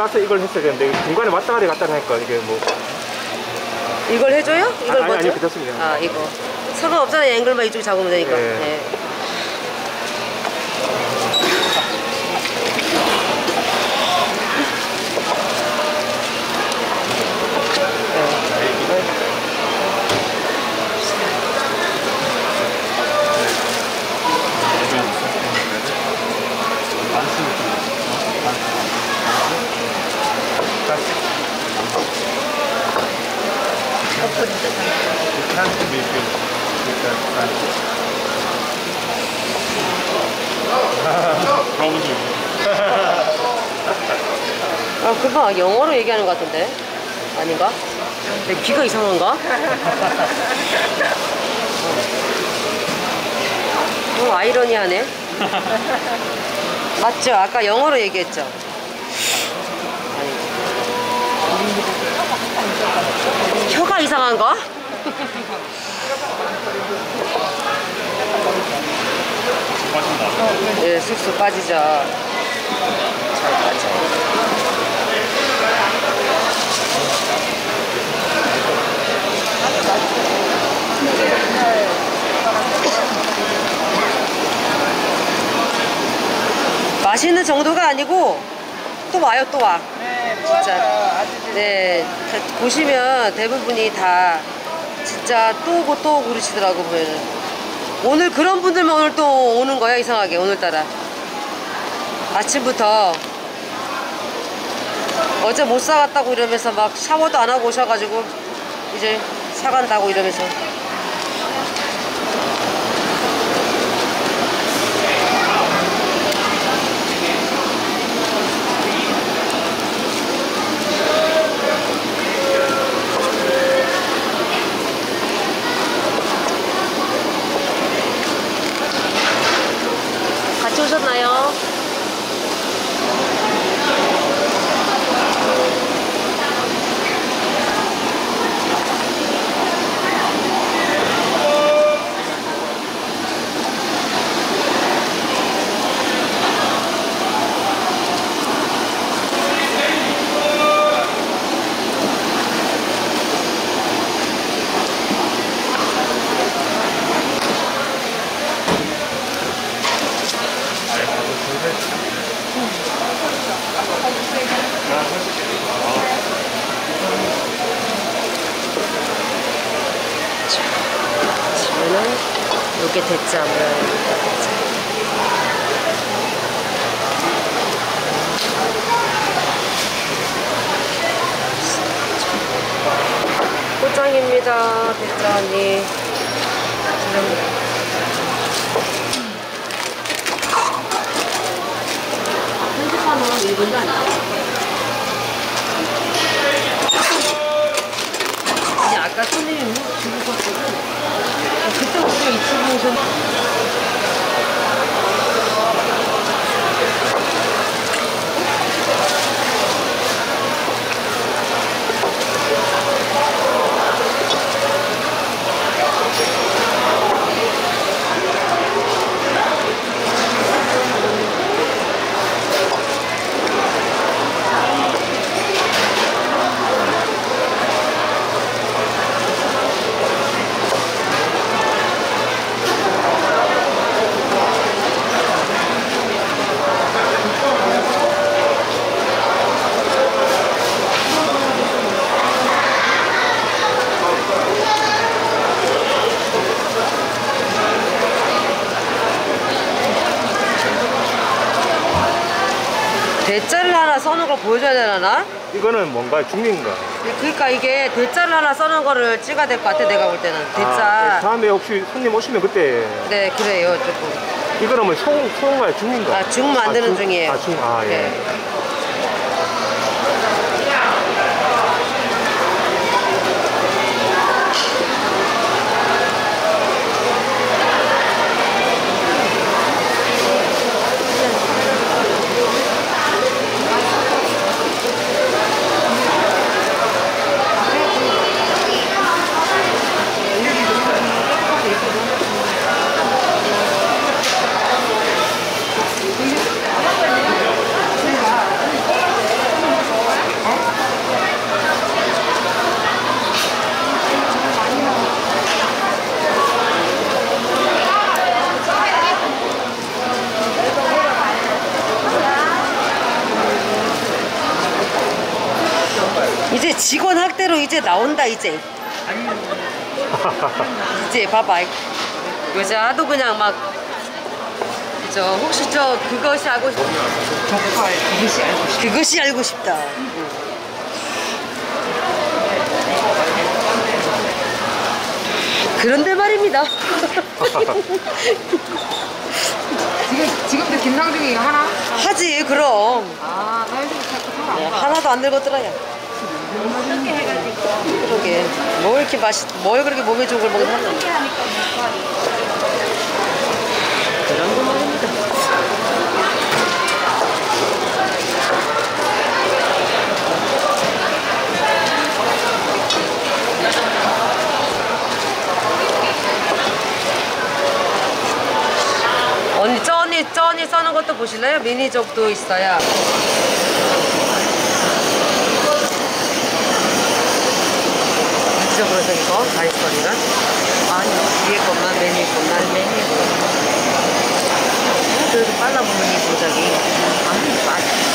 나서 이걸 했어야 되는데 중간에 왔다 갔다 하니까 이게 뭐. 이걸 해줘요? 이걸 먼저? 아니 괜찮습니다. 아 이거 상관없잖아요. 앵글만 이쪽 잡으면 되니까. 네. 네. 아, 금방 영어로 얘기하는 것 같은데? 아닌가? 내 귀가 이상한가? 아이러니하네. 맞죠? 아까 영어로 얘기했죠? 혀가 이상한가? 네, 쑥쑥 빠지죠. 잘 빠져. 맛있는 정도가 아니고 또 와요, 또 와. 네, 진짜. 네, 보시면 대부분이 다 진짜 또 오고 또 오고 그러시더라고 보면은. 오늘 그런 분들만 오늘 또 오는 거야, 이상하게 오늘따라. 아침부터 어제 못 사갔다고 이러면서 막 샤워도 안 하고 오셔가지고 이제 사간다고 이러면서. 같이 오셨나요? 지금은 요게 대짜 모양입니다. 꽃장입니다. 대짜 언니. 편집하는 건 일본도 아니야. 아까 손님이 죽으셨거든. 그때부터 이쪽에 오셨는데. 대자를 하나 써놓은 걸 보여줘야 되나? 이거는 뭔가 중립인가? 그러니까 이게 대자를 하나 써놓은 거를 찍어야 될 것 같아, 내가 볼 때는. 대자. 다음에 혹시 손님 오시면 그때. 네, 그래요, 조금. 이거는 뭐 소인가요? 중인가? 아, 중 만드는 중이에요. 중, 예. 네. 이제 나온다 이제. 이제 봐봐. 요새 하도 그냥 막 그죠. 혹시 저 그것이 알고 싶다. 족발 그것이 알고 싶다. 그것이 알고 싶다. 그런데 말입니다. 지금도 김상중이 이거 하나? 하지 그럼. 아, 나 요즘 자꾸 사람 안 봐. 하나도 안 늙었더라 야. 그러게 뭘 그렇게 몸에 좋은 걸 먹는 하는 그런 거 말입니다. 언니 쩌니 써는 것도 보실래요? 미니족도 있어요. 이쪽으로 된 거, 다이소리가? 아니요, 위에 것만, 메뉴 것만, 메뉴 것만. 그래도 빨라 보는 이 동작이. 아니, 빨라.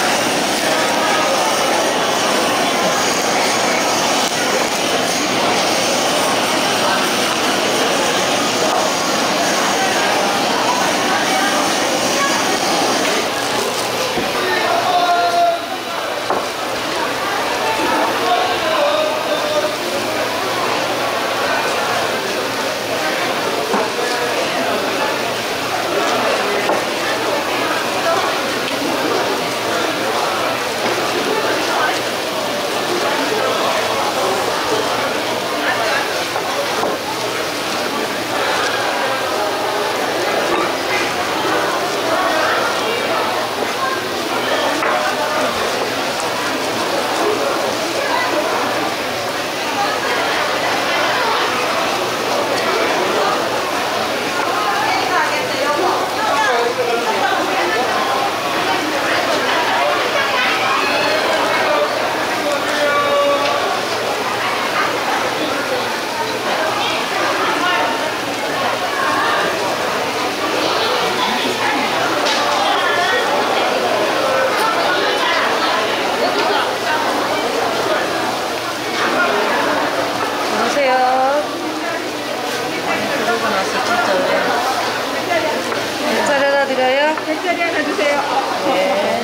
햇살이 하나 주세요. 네.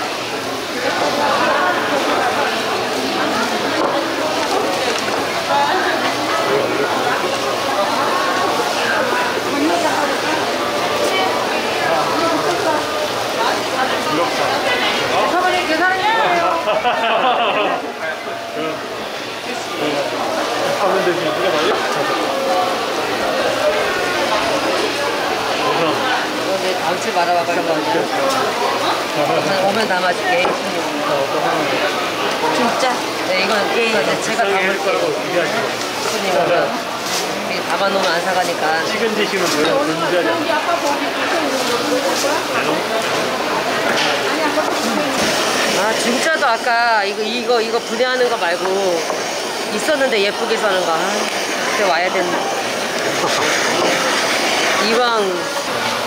사모님 계산해요. 하면 되지. 누가 말이야? 내 다음 주에 말아봐 빨리 오면 담아줄게. 진짜? 네 이건 제가 담을게요. 손님은 담아놓으면 안 사가니까. 찍은 드시면 돼요. 여기 아까 거기 아 진짜도 아까 이거 분해하는 거 말고 있었는데 예쁘게 써는 거. 아, 그때 와야 됐네. 이왕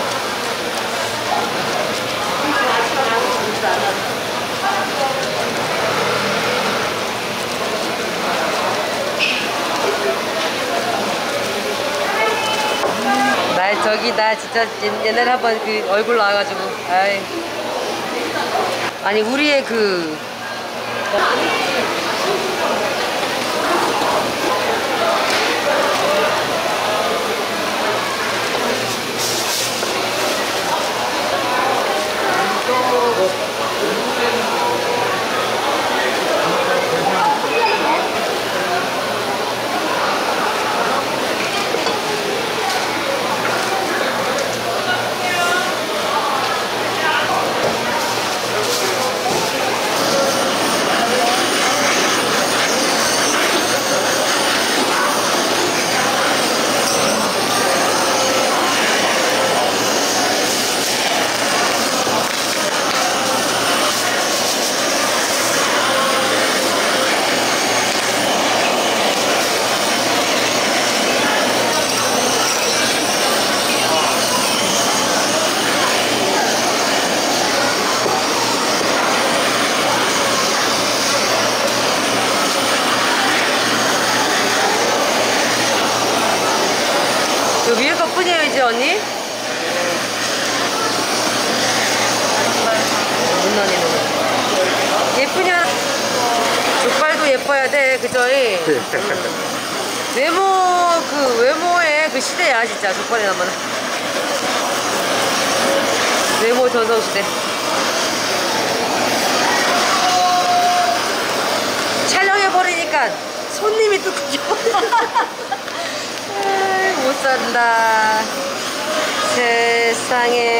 나 진짜 옛날에 한번 그 얼굴 나와가지고 아니 우리의 그 언니? 못난이는 예쁘냐? 족발도 예뻐야 돼, 그저이? 외모의 그 시대야, 진짜. 족발이 나면. 외모 전성시대. 촬영해버리니까 손님이 또 그죠? 못 산다. 세상에.